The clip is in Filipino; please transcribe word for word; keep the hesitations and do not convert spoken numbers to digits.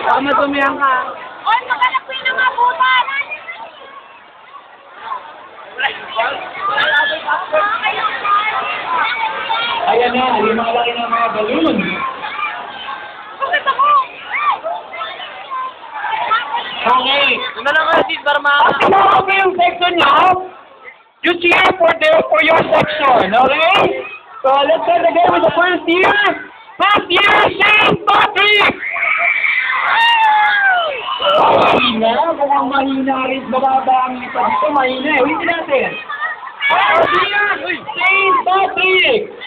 Baka madumihan ka. Oy, magalap ko yung mga butan! Ayan na, yung mga laki ng mga balloon. Bakit ako? Okay. Doon na lang kayo, sis, para makakasama. At tingnan ko yung section nyo. You cheer for the for your section, okay? So let's start again with the first year. First year, Saint Patrick! Mahina, mukhang mahina rin. Bababa ang isa dito, mahina eh. Ulitin natin. First year, Saint Patrick!